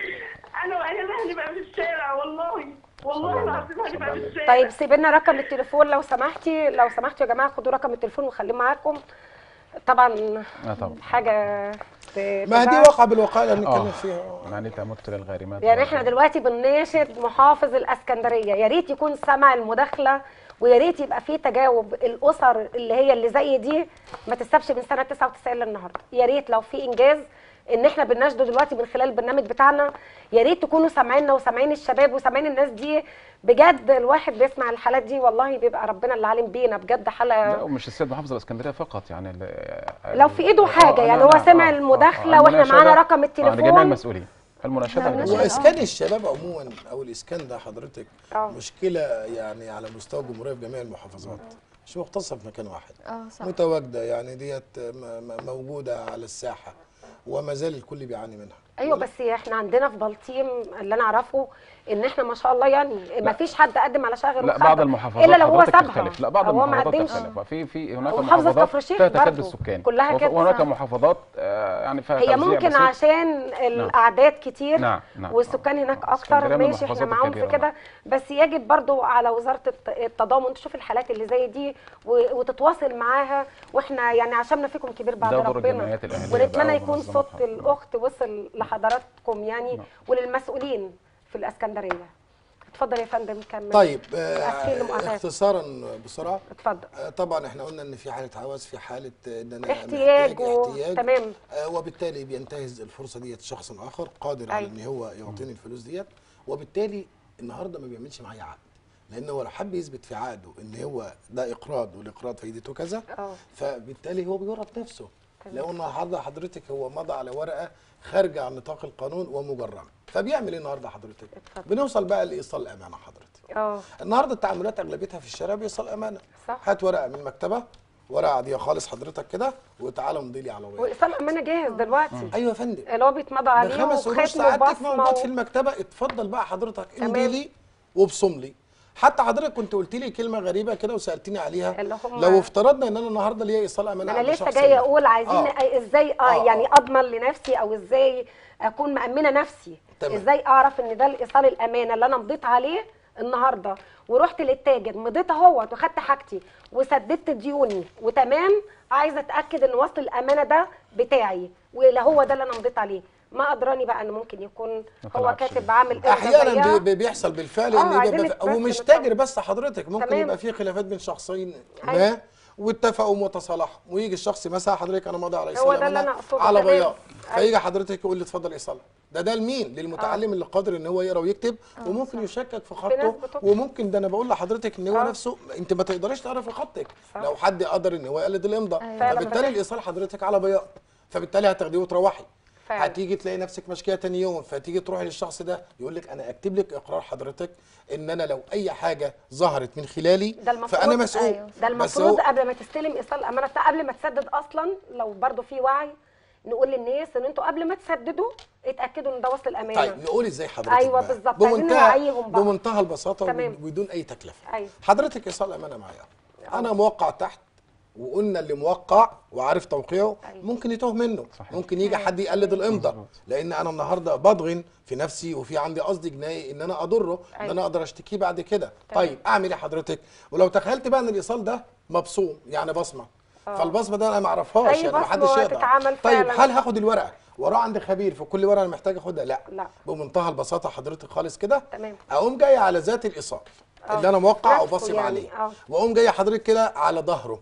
انا وعيالي هنبقى في الشارع، والله والله العظيم هنبقى في الشارع. طيب سيبي لنا رقم التليفون لو سمحتي، لو سمحتوا يا جماعه خدوا رقم التليفون وخليه معاكم. طبعا اه طبعا. حاجه ما هي دي واقعه بالواقع اللي هنتكلم اه فيها. يعني تمت للغارمات. يعني احنا دلوقتي بنناشد محافظ الاسكندريه، يا ريت يكون سمع المداخله، ويا ريت يبقى في تجاوب. الاسر اللي هي اللي زي دي ما تسابش من سنه تسعة وتسعين للنهارده، يا ريت لو في انجاز ان احنا بنناشده دلوقتي من خلال البرنامج بتاعنا، يا ريت تكونوا سامعيننا وسامعين الشباب وسامعين الناس دي. بجد الواحد بيسمع الحالات دي والله بيبقى ربنا اللي عالم بينا، بجد لا حاله. ومش السيد محافظ الاسكندريه فقط، يعني ال- لو في ايده حاجه، آه، يعني لا، هو لا، سمع آه، آه، المداخله آه، واحنا معانا المناشدة، رقم آه، لجميع التليفون. المسؤولين. المناشده المناشدة. للجميع. واسكان الشباب عموما او الاسكان ده حضرتك آه. مشكله يعني على مستوى الجمهوريه في جميع المحافظات، مش مختصه في مكان واحد. اه صح. متواجده يعني ديت م- م- موجوده على الساحه وما زال الكل بيعاني منها. ايوه بس احنا عندنا في بلطيم اللي انا اعرفه ان احنا ما شاء الله يعني ما فيش حد قدم على شقه غير لا مخدر. بعض المحافظات الا لو هو حضرتك سابها. تختلف. لا بعض أو هو ما المحافظات قدمش. تختلف. في في هناك ومحافظة محافظات كفر الشيخ فيها تكدس برضو. سكان، كلها وف- كده. وهناك صح. محافظات آه، يعني فيها هي توزيع ممكن بسيط. عشان الاعداد كتير نعم، نعم. والسكان هناك آه، اكتر، اسكندرية من ماشي احنا المحافظات معاهم في الكبيرة، كده. بس يجب برضو على وزاره الت- التضامن تشوف الحالات اللي زي دي و- وتتواصل معاها، واحنا يعني عشمنا فيكم كبير بعد ده دور ربنا، الجمعيات الأهلية ونتمنى بقى يكون ومنظماتها. صوت الاخت وصل لحضراتكم يعني نعم. وللمسؤولين في الاسكندريه. اتفضل يا فندم كمل. طيب أسفين آه لمقاطعتك. اختصارا بسرعه، اتفضل. آه طبعا احنا قلنا ان في حاله عوز، في حاله ان انا احتياج محتاج و- احتياج تمام. آه وبالتالي بينتهز الفرصه ديت شخص اخر قادر على أيوة. ان هو يعطيني الفلوس ديت، وبالتالي النهارده ما بيعملش معايا عقد، لان هو لو حب يثبت في عقده ان هو ده اقراض والاقراض فايدته كذا، اه فبالتالي هو بيورط نفسه. لو النهارده حضرتك هو مضى على ورقه خارجه عن نطاق القانون ومجرمه، فبيعمل ايه النهارده حضرتك؟ اتفضل. بنوصل بقى لايصال الامانه حضرتك. اه النهارده التعاملات اغلبيتها في الشارع بيصل امانه. صح. هات ورقه من المكتبه، ورقه عاديه خالص حضرتك كده، وتعالى امضي لي على ورقه. وايصال امانه جاهز دلوقتي ايوه يا فندم، اللي هو بيتمضى عليه بخمس قروش وختم سعادتك وبصمه موجود و... في المكتبه، اتفضل بقى حضرتك تمام. امضي لي وابصم لي. حتى حضرتك كنت قلت لي كلمه غريبه كده وسالتني عليها، اللي هم- لو افترضنا ان انا النهارده ليا ايصال امانه انا عند لسه شخص جايه ما. اقول عايزين آه. آه. ازاي اه, آه، يعني آه. اضمن لنفسي او ازاي اكون مامنه نفسي. تمام. ازاي اعرف ان ده الايصال الامانه اللي انا مضيت عليه النهارده ورحت للتاجر مضيت اهوت وخدت حاجتي وسددت ديوني وتمام، عايزه اتاكد ان وصل الامانه ده بتاعي ولا هو ده اللي انا مضيت عليه. ما ادراني بقى ان ممكن يكون هو طلعت كاتب شيء. عامل إمضة احيانا زيها. بي- بيحصل بالفعل آه، ان عايزين يبقى بس ومش نطلع. تاجر بس حضرتك، ممكن تمام. يبقى في خلافات بين شخصين أيوة. ما واتفقوا وتصالحوا، ويجي الشخص مثلا حضرتك انا ماضي على هو ايصال ده اللي امانه أنا أقصده. على تمام. بياض، أيوة. فيجي حضرتك يقول لي اتفضل ايصال. ده ده لمين؟ للمتعلم اللي قادر ان هو يقرا ويكتب وممكن يشكك في ناس خطه، بتكتب. وممكن ده انا بقول لحضرتك ان هو آه. نفسه انت ما تقدريش تعرفي خطك صح. لو حد قدر ان هو يقلد الامضاء، أيوة. فعلا. فبالتالي الايصال حضرتك على بياض، فبالتالي هتاخديه وتروحي. فعلا. هتيجي تلاقي نفسك ماشيه تاني يوم، فتيجي تروحي للشخص ده يقول لك انا اكتب لك اقرار حضرتك ان انا لو اي حاجه ظهرت من خلالي ده المفروض فانا مسؤول. أيوه. ده بس المفروض هو- قبل ما تستلم ايصال الامانه بتاع قبل ما تسدد اصلا لو برضو في وعي نقول للناس ان انتوا قبل ما تسددوا اتاكدوا ان ده وصل الامانه. طيب نقول ازاي حضرتك؟ ايوه بقى؟ بالظبط، عايزين بمنتهى نوعيهم بقى بمنتهى البساطه تمام. وبدون اي تكلفه. ايوه حضرتك ايصال امانه معايا، انا موقع تحت وقلنا اللي موقع وعارف توقيعه أيوة. ممكن يتوه منه، صحيح. ممكن يجي حد يقلد الامضاء، لان انا النهارده بضغن في نفسي وفي عندي قصد جنائي ان انا اضره، ان أيوة. انا اقدر اشتكيه بعد كده. تمام. طيب اعمل ايه حضرتك؟ ولو تخيلت بقى ان الايصال ده مبصوم يعني بصمه، آه. فالبصمه ده انا ما اعرفهاش، أي يعني ما بصمة حدش يقدر. تتعمل طيب فعلاً. هل هاخد الورقه واروح عند خبير في كل ورقه انا محتاج اخدها؟ لا لا. بمنتهى البساطه حضرتك خالص كده تمام. اقوم جاي على ذات الايصال آه. اللي انا موقع او نفسه بصم يعني. عليه، آه. واقوم جاي حضرتك كده على ظهره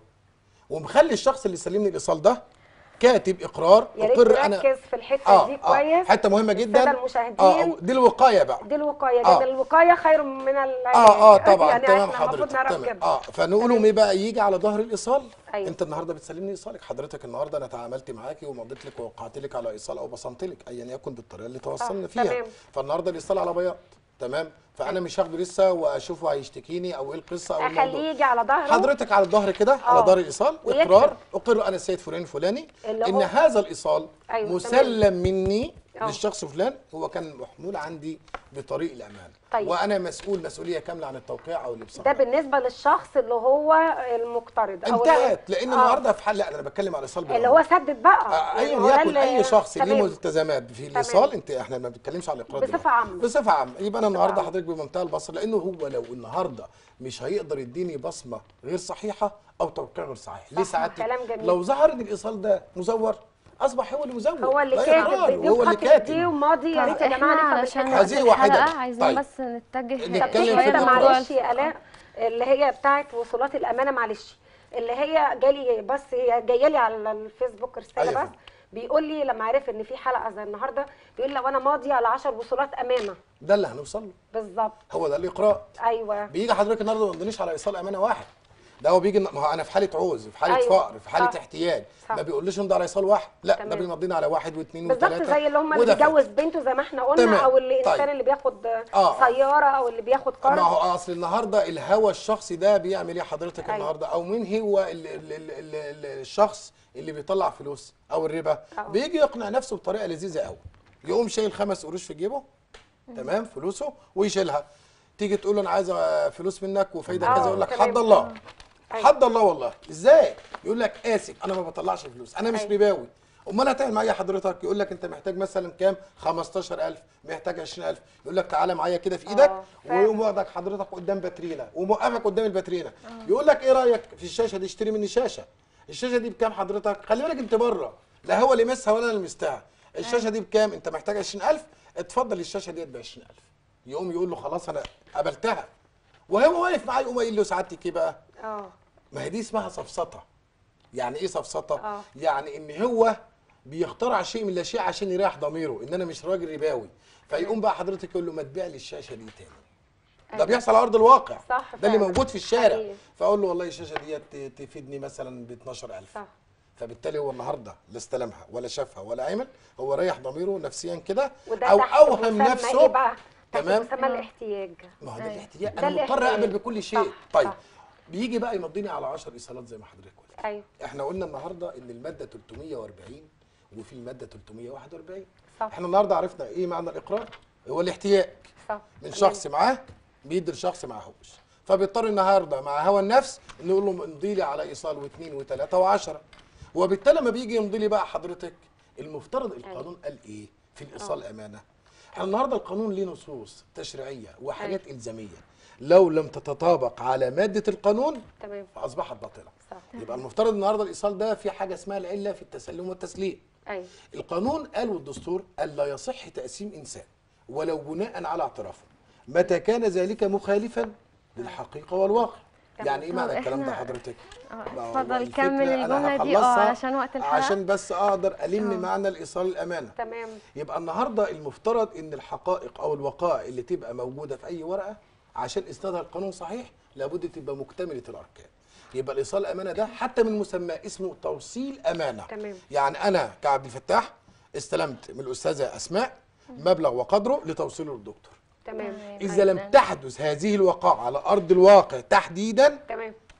ومخلي الشخص اللي سلمني الايصال ده كاتب اقرار يا ريت اقر انا. نركز في الحته آه دي آه كويس، حته مهمه جدا. السادة المشاهدين. اه دي الوقايه بقى. دي الوقايه، آه. لان الوقايه خير من العلاج. اه اه طبعا يعني تمام احنا المفروض حضرتك نعرف تمام. كده. اه فنقول لهم ايه بقى؟ يجي على ظهر الايصال. أيوة. انت النهارده بتسلمني ايصالك، حضرتك النهارده انا تعاملت معاكي ومضيت لك ووقعت لك على ايصال او بصمت لك ايا يكن بالطريقه اللي توصلنا آه. فيها. تمام. فالنهارده الايصال على بياض، تمام؟ فانا مش هاخده لسه واشوفه هيشتكيني او ايه القصه او الموضوع. اخليه يجي على ظهره حضرتك على الظهر كده، على آه. ظهر الايصال ويكتب. اقرار اقر انا السيد فلان الفلاني اللي ان هو- هذا الايصال أيوة، مسلم مني آه. للشخص فلان، هو كان محمول عندي بطريق الامان. طيب. وانا مسؤول مسؤوليه كامله عن التوقيع او الابصار. ده بالنسبه للشخص اللي هو المقترض او انتهت، لان آه. النهارده في حل. لا انا بتكلم على الايصال اللي هو سدد بقى. آه، يعني هو ايا ده يكن اللي- اي شخص ليه تمام. ملتزمات في الايصال، انت احنا ما بنتكلمش على الاقراض بصفة دلوقتي. عامة. بصفه عامه يبقى انا النهارده عامة. حضرتك بمنتهى البساطه، لانه هو لو النهارده مش هيقدر يديني بصمه غير صحيحه او توقيع غير صحيح، ليه صح، سعادتك؟ كلام جميل. لو ظهر ان الايصال ده مزور اصبح هو اللي مزور، هو اللي لا كاتب إقرار، بايديه وهو اللي وخط كاتب. بايديه وماضي. يا ريت يا احنا جماعه نفهم علشان الحتة وقت دي. هذه واحدة. الحلقة عايزين طيب. بس نتجه نتكلم طب في في الموضوع. حته موضوع معلش يا الاء اللي هي بتاعت وصولات الامانه، معلش اللي هي جالي، بس هي جايه لي على الفيسبوك رساله. أيوة. بس بيقول لي لما عرف ان في حلقه زي النهارده، بيقول لي لو انا ماضي على عشر وصولات امانه. ده اللي هنوصل له، بالظبط. هو ده الاقراء. ايوه بيجي حضرتك النهارده ما تمضينيش على ايصال امانه واحد، ده هو بيجي، ما هو انا في حاله عوز، في حاله أيوة. فقر، في حاله صح. احتياج، صح. ما بيقوليش امضي على ايصال واحد، لا تمام. ده بيمضينا على واحد واثنين بالظبط، وثلاثه. زي اللي هم اللي وده بيتجوز فات. بنته زي ما احنا قلنا، تمام. او اللي الانسان طيب. اللي بياخد آه. سياره او اللي بياخد قرض. ما هو اصل النهارده الهوى الشخصي ده بيعمل ايه حضرتك؟ أيوة. النهارده او مين هو ال ال ال ال ال الشخص اللي بيطلع فلوس او الربا؟ أه. بيجي يقنع نفسه بطريقه لذيذه قوي، يقوم شايل خمس قروش في جيبه، تمام، فلوسه، ويشيلها. تيجي تقول له انا عايز فلوس منك وفايده أه، كذا، يقول لك تمام. حد الله. أيوة. حد الله والله. ازاي؟ يقول لك اسف انا ما بطلعش فلوس، انا مش أيوة. رباوي. امال هتعمل معايا حضرتك؟ يقول لك انت محتاج مثلا كام؟ خمستاشر ألف، محتاج عشرين ألف، يقول لك تعالى معايا كده في ايدك، آه، فعلا. ويقوم واخدك حضرتك قدام باترينا وموقفك قدام الباترينا، يقول لك ايه رايك في الشاشه دي؟ اشتري مني شاشه. الشاشه دي بكام حضرتك؟ خلي بالك انت بره، لا هو اللي مسها ولا انا اللي مستها. الشاشه دي بكام؟ انت محتاج عشرين ألف، اتفضل الشاشه ديت ب عشرين ألف. يقوم يقول له خلاص انا قبلتها، وهو واقف معاه يقوم قايل له سعادتك ايه بقى؟ اه ما هي دي اسمها سفسطه. يعني ايه سفسطه؟ آه. يعني ان هو بيخترع شيء من لا شيء عشان يريح ضميره ان انا مش راجل رباوي، فيقوم بقى حضرتك يقول له ما تبيع لي الشاشه دي تاني. ده أيوة. بيحصل على ارض الواقع، صح ده اللي فعلا. موجود في الشارع. حقيقي. فاقول له والله الشاشه ديت تفيدني مثلا ب اتناشر ألف، صح. فبالتالي هو النهارده لا استلمها ولا شافها ولا عمل، هو ريح ضميره نفسيا كده، وده او تحت اوهم مسمى نفسه. ايه بقى؟ تحت تمام. مسمى الاحتياج. ما هو ده أيوة. الاحتياج، ده انا مضطر الاحتياج. اقبل بكل شيء. صح، طيب صح. بيجي بقى يمضيني على عشر ايصالات زي ما حضرتك قلت. ايوه احنا قلنا النهارده ان الماده تلتمية واربعين وفي الماده تلتمية وواحد واربعين. صح. احنا النهارده عرفنا ايه معنى الاقرار؟ هو الاحتياج صح. من تمام. شخص معاه بيدي لشخص معهوش، فبيضطر النهارده مع هوى النفس نقول له امضي لي على ايصال واثنين وثلاثه وعشره. وبالتالي لما بيجي يمضي لي بقى حضرتك، المفترض القانون قال ايه في الايصال امانه؟ احنا النهارده القانون ليه نصوص تشريعيه وحاجات الزاميه، لو لم تتطابق على ماده القانون تمام. فاصبحت باطله. صح. يبقى المفترض النهارده الايصال ده في حاجه اسمها العله في التسلم والتسليم. ايوه القانون قال والدستور قال لا يصح تقسيم انسان ولو بناء على اعترافه متى كان ذلك مخالفا للحقيقه والواقع. تمام. يعني ايه معنى طب الكلام ده إحنا- حضرتك؟ اه ما هو اتفضل الفكرة كمل أنا الجمله دي اه هخلصها علشان وقت الحلقه. عشان بس اقدر الم آه. معنى الايصال الامانه. تمام. يبقى النهارده المفترض ان الحقائق او الوقائع اللي تبقى موجوده في اي ورقه عشان اسنادها القانون صحيح لابد تبقى مكتمله الاركان. يبقى الايصال الامانه ده حتى من مسمى اسمه توصيل امانه. تمام. يعني انا كعبد الفتاح استلمت من الاستاذه اسماء مبلغ وقدره لتوصيله للدكتور. تمام. اذا لم تحدث هذه الوقائع على ارض الواقع تحديدا تمام.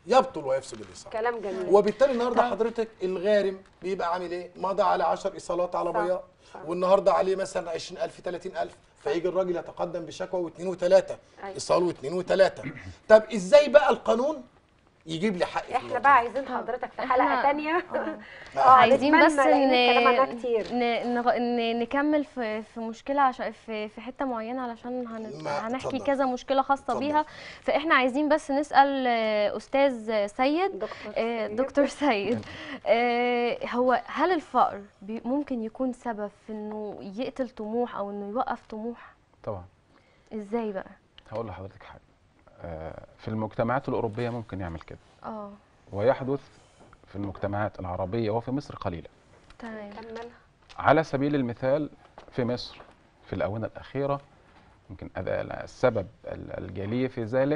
يبطل ويفسد الايصال. كلام جميل. وبالتالي النهارده حضرتك الغارم بيبقى عامل ايه؟ مضى على عشر ايصالات على بياض، والنهارده عليه مثلا عشرين ألف ثلاثين ألف، فيجي الراجل يتقدم بشكوى واثنين وثلاثه، أيوة. ايصال واثنين وثلاثه. طب ازاي بقى القانون يجيب لي حقي؟ احنا بقى عايزين حضرتك في حلقه ثانيه اه عايزين بس ان كتير. ن... نكمل في في مشكله عشان في في حته معينه علشان هن... هنحكي اتفضل. كذا مشكله خاصه اتفضل. بيها. فاحنا عايزين بس نسال استاذ سيد، دكتور آه، سيد. دكتور سيد، آه، هو هل الفقر بي- ممكن يكون سبب في انه يقتل طموح او انه يوقف طموح؟ طبعا. ازاي بقى؟ هقول لحضرتك حاجه. آه، في المجتمعات الاوروبيه ممكن يعمل كده، اه ويحدث في المجتمعات العربيه وفي مصر قليلا. تمام. كمل. على سبيل المثال في مصر في الآونة الأخيرة يمكن السبب الجلي في ذلك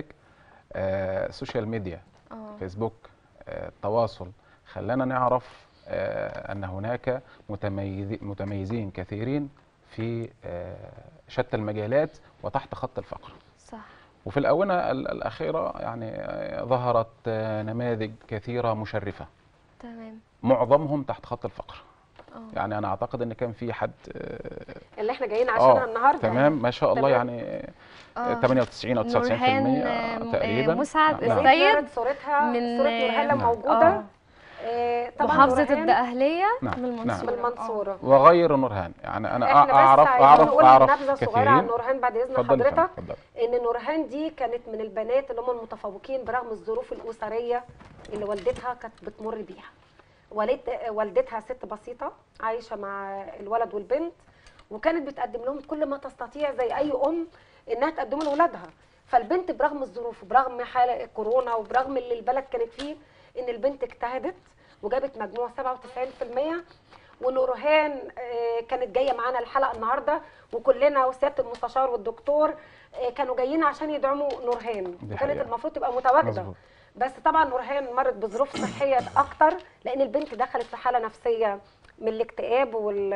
آه، السوشيال ميديا، اه فيسبوك، آه، التواصل خلانا نعرف آه، أن هناك متميزي- متميزين كثيرين في آه، شتى المجالات وتحت خط الفقر. صح. وفي الآونة ال- الأخيرة يعني آه، ظهرت آه، نماذج كثيرة مشرفة، تمام. معظمهم تحت خط الفقر. اه يعني أنا أعتقد أن كان في حد آه، اللي احنا جايين عشانها آه، النهارده. تمام ما شاء الله، تمام. يعني آه. ثمانية وتسعين او تسعة وتسعين بالمية نورهان، آه، تقريبا. مسعد نعم. السيد سيد صورتها من- صورة نورهان نعم. موجودة. آه. آه، طبعا محافظة نورهان الدقهلية نعم، من المنصورة. من المنصورة. وغير نورهان، يعني انا احنا بس اعرف عايزين اعرف نقول اعرف نبذة صغيرة عن كثيرين. نورهان بعد اذن اتفضل يا فندم، حضرتك. اتفضل. ان نورهان دي كانت من البنات اللي هم المتفوقين برغم الظروف الاسريه اللي والدتها كانت بتمر بيها. والد والدتها ست بسيطه عايشه مع الولد والبنت، وكانت بتقدم لهم كل ما تستطيع زي اي ام انها تقدمه لاولادها. فالبنت برغم الظروف وبرغم حاله كورونا وبرغم اللي البلد كانت فيه، ان البنت اجتهدت وجابت مجموع سبعة وتسعين بالمية. ونورهان آه، كانت جايه معانا الحلقه النهارده، وكلنا وسياده المستشار والدكتور آه، كانوا جايين عشان يدعموا نورهان، دي وكانت حقيقة. المفروض تبقى متواجده. مظبوط. بس طبعا نورهان مرت بظروف صحيه اكتر، لان البنت دخلت في حاله نفسيه من الاكتئاب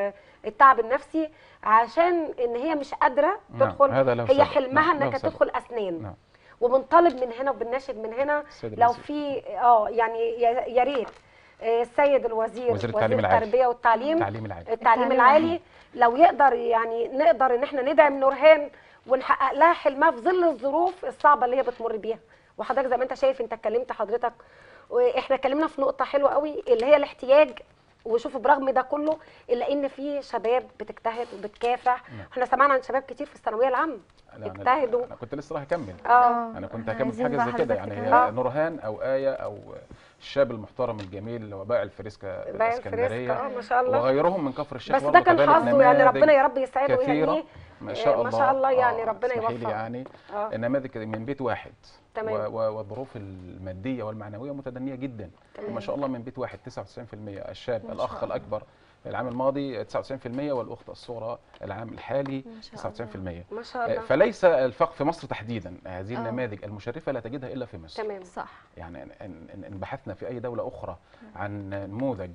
والتعب النفسي، عشان ان هي مش قادره نعم، تدخل. هذا له هي سبب. حلمها نعم، له انها سبب. تدخل اسنان. نعم. وبنطالب من هنا وبنناشد من هنا السيد لو الوزير. في اه يعني يا يا ريت آه، السيد الوزير وزير التعليم العالي. التربيه والتعليم التعليم العالي. التعليم التعليم العالي لو يقدر يعني نقدر ان احنا ندعم نورهان ونحقق لها حلمها في ظل الظروف الصعبه اللي هي بتمر بيها. وحضرتك زي ما انت شايف، انت اتكلمت حضرتك واحنا اتكلمنا في نقطه حلوه قوي اللي هي الاحتياج. وشوفوا برغم ده كله الا ان في شباب بتجتهد وبتكافح. احنا سمعنا عن شباب كتير في الثانويه العامه لا، أنا- اجتهدوا. انا كنت لسه راح اكمل. اه انا كنت إحنا هكمل في عايزين حاجه بقى زي كده، حضرتك يعني تكمل. آه. هي نورهان او ايه او الشاب المحترم الجميل اللي هو بائع الفريسكا باين الاسكندريه فريسكا اه ما شاء الله. وغيرهم من كفر الشيخ بس ده برضه كان كذلك حظه، يعني نماذج ربنا يا رب يسعده كثيرة ويهنيه. ما شاء آه، الله. ما شاء الله، يعني آه، ربنا اسمحي لي يوفقه. يعني آه. النماذج من بيت واحد. تمام. و- و- والظروف الماديه والمعنويه متدنيه جدا. تمام. وما شاء الله من بيت واحد تسعة وتسعين بالمية. الشاب ما الاخ شاء الله. الاكبر العام الماضي تسعة وتسعين بالمية، والاخت الصغرى العام الحالي ما شاء تسعة وتسعين بالمية. ما شاء الله. فليس الفقر في مصر تحديدا، هذه آه. النماذج المشرفه لا تجدها الا في مصر. تمام. صح. يعني إن- إن إن بحثنا في أي دولة أخرى عن نموذج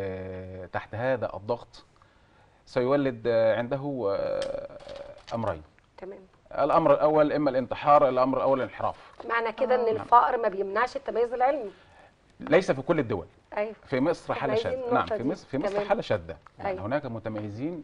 آه، تحت هذا الضغط سيولد آه، عنده آه، أمرين. تمام. الأمر الأول إما الانتحار، الأمر الأول الانحراف. معنى كده ان آه. الفقر ما بيمنعش التميز العلمي. ليس في كل الدول. ايوه. في مصر إحنا حالة عايزين شاذة. النقطة نعم، في دي. مصر في مصر تمام. حالة شاذة. يعني أيوة. هناك متميزين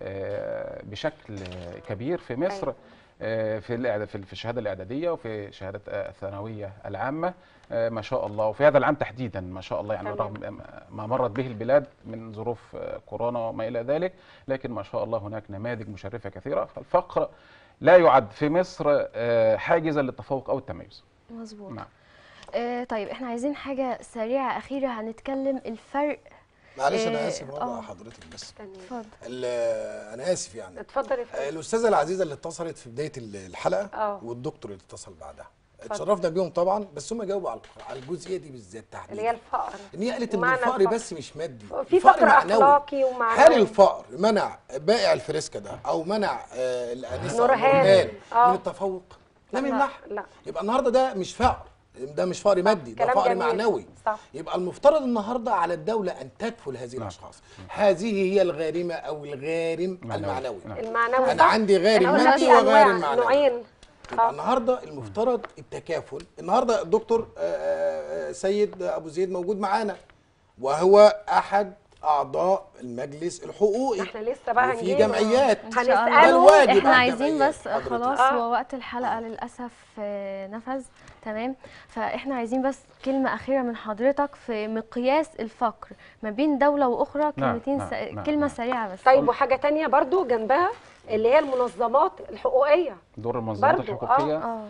آه، بشكل كبير في مصر. أيوة. آه، في الإعداد- في في الشهاده الاعداديه وفي شهاده آه، الثانويه العامه آه، ما شاء الله. وفي هذا العام تحديدا ما شاء الله، يعني تمام. رغم ما مرت به البلاد من ظروف آه، كورونا وما الى ذلك، لكن ما شاء الله هناك نماذج مشرفه كثيره. فالفقر لا يعد في مصر آه، حاجزا للتفوق او التميز. مظبوط. نعم. آه طيب احنا عايزين حاجة سريعة أخيرة هنتكلم الفرق. معلش انا إيه، اسف آه. والله حضرتك بس تمام. اتفضل. ال- انا اسف يعني اتفضل يا فندم. الاستاذه العزيزه اللي اتصلت في بدايه الحلقه آه. والدكتور اللي اتصل بعدها اتشرفنا بيهم طبعا، بس هم جاوبوا على على الجزئيه دي بالذات تحديدا، اللي هي الفقر. ان هي قالت ان ومعنى الفقر الفقر. بس مش مادي، في الفقر فقر معنوي. أخلاقي ومعنوي. هل الفقر منع بائع الفريسكا ده او منع آه الانسه نورهان. نورهان آه. من التفوق؟ لم لا، يمنعها. لا. يبقى النهارده ده مش فقر، ده مش فقر مادي، ده كلام فقر جميل. معنوي. صح. يبقى المفترض النهارده على الدوله ان تكفل هذه الاشخاص. هذه هي الغارمه او الغارم معنوي. المعنوي. نعم. المعنوي انا صح؟ عندي غارم إحنا قلنا مادي في أنواع، وغارم معنوي. نوعين يبقى النهارده المفترض التكافل. النهارده الدكتور آه، آه، سيد ابو زيد موجود معانا، وهو احد اعضاء المجلس الحقوقي. احنا لسه بقى في هنجيله. جمعيات هنسأله. الواجب احنا على عايزين الجمعيات. بس حضرتك. خلاص آه. هو وقت الحلقة للأسف آه، نفذ. تمام، فاحنا عايزين بس كلمة أخيرة من حضرتك في مقياس الفقر ما بين دولة وأخرى. نعم، كلمتين نعم، س... نعم، كلمة نعم. سريعة بس. طيب وحاجه تانية برضو جنبها اللي هي المنظمات الحقوقيه. دور المنظمات برضو، الحقوقيه. اه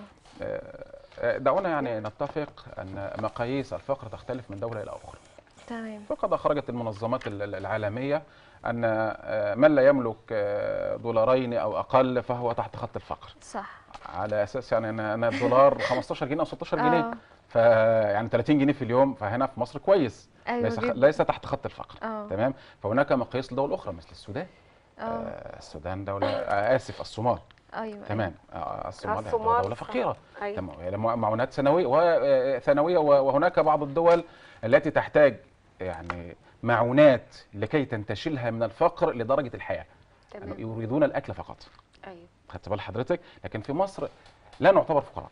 آه، دعونا يعني نتفق ان مقاييس الفقر تختلف من دوله الى اخرى. تمام. وقد اخرجت المنظمات ال- ال- العالميه ان آه، من لا يملك آه، دولارين او اقل فهو تحت خط الفقر. صح. على اساس يعني انا أنا الدولار خمستاشر جنيه او ستاشر جنيه، آه. فيعني ثلاثين جنيه في اليوم، فهنا في مصر كويس. أيوة ليس جداً. ليس تحت خط الفقر. آه. تمام. فهناك مقاييس لدول اخرى مثل السودان. اه آه، السودان دوله آه، اسف الصومال. ايوه تمام. آه، الصومال الصومال دوله فقيره. أيوة. تمام. يعني معونات سنويه وثانويه، وهناك بعض الدول التي تحتاج يعني معونات لكي تنتشلها من الفقر لدرجه الحياه. تمام. يعني يريدون الاكل فقط. ايوه. خدت بال حضرتك؟ لكن في مصر لا نعتبر فقراء.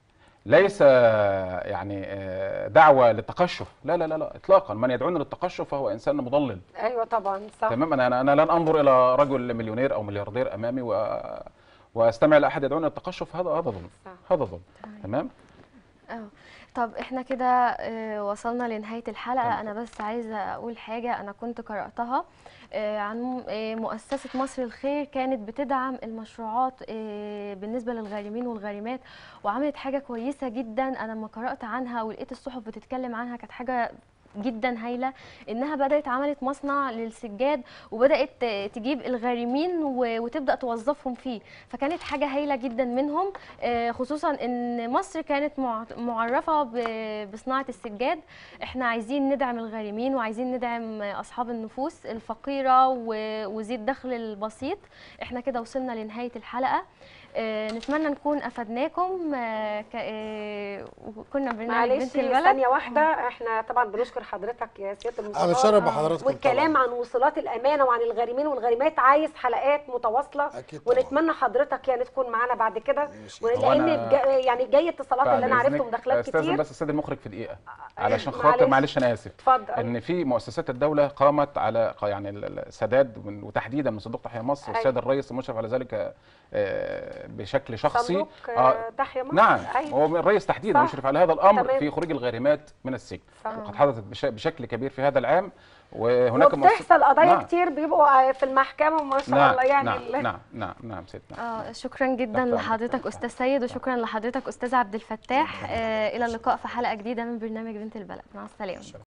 ليس آه، يعني آه، دعوه للتقشف، لا لا لا لا اطلاقا. من يدعون للتقشف فهو انسان مضلل. ايوه طبعا صح. تمام. انا انا أنا لن انظر الى رجل مليونير او ملياردير امامي و واستمع لاحد يدعون للتقشف. هذا هذا ظلم. صح. هذا ظلم. تمام. اه طب احنا كده آه، وصلنا لنهاية الحلقة. تمام. انا بس عايزة اقول حاجة انا كنت قرأتها آه، عن م- آه، مؤسسة مصر الخير، كانت بتدعم المشروعات آه، بالنسبة للغارمين والغارمات، وعملت حاجة كويسة جدا. انا لما قرأت عنها ولقيت الصحف بتتكلم عنها كانت حاجة جدا هايله. انها بدات عملت مصنع للسجاد وبدات ت- تجيب الغارمين و- وتبدا توظفهم فيه، فكانت حاجه هايله جدا منهم. آه، خصوصا ان مصر كانت مع- معرفه ب- بصناعه السجاد. احنا عايزين ندعم الغارمين وعايزين ندعم اصحاب النفوس الفقيره و- وذي الدخل البسيط. احنا كده وصلنا لنهايه الحلقه. آه، نتمنى نكون افدناكم. آه، ك- آه، وكنا برنامج معلش بنت البلد. ثانيه واحده، احنا طبعا بنشكر حضرتك يا سياده انا المستشار. متشرف بحضراتكم والكلام طبعاً. عن وصولات الامانه وعن الغارمين والغارمات عايز حلقات متواصله. أكيد طبعاً. ونتمنى حضرتك يعني تكون معانا بعد كده، ماشي. هو ولان أنا الج- يعني جاي اتصالات بعد اللي انا عرفته إذنك مداخلات استاذن كتير. بس السيد المخرج في دقيقه علشان معلش. خاطر معلش انا اسف. اتفضل. ان في مؤسسات الدوله قامت على يعني ال- السداد من- وتحديدا من صندوق تحيا مصر، أيوة. والسيد الرئيس المشرف على ذلك آه، بشكل شخصي. صندوق آه، آه، تحيا مصر. نعم. أيوة. هو الرئيس تحديدا صح. مشرف على هذا الامر تمام. في خروج الغارمات من السجن، صح. وقد حدثت بش- بشكل كبير في هذا العام. وهناك مؤسس- وبتحصل قضايا نعم. كتير بيبقوا في المحكمه ما شاء نعم الله يعني نعم ال- نعم نعم نعم سيدنا. آه شكرا جدا تحت أمرك. لحضرتك استاذ سيد، وشكرا لحضرتك استاذ عبد الفتاح. آه الى اللقاء في حلقه جديده من برنامج بنت البلد. مع السلامه.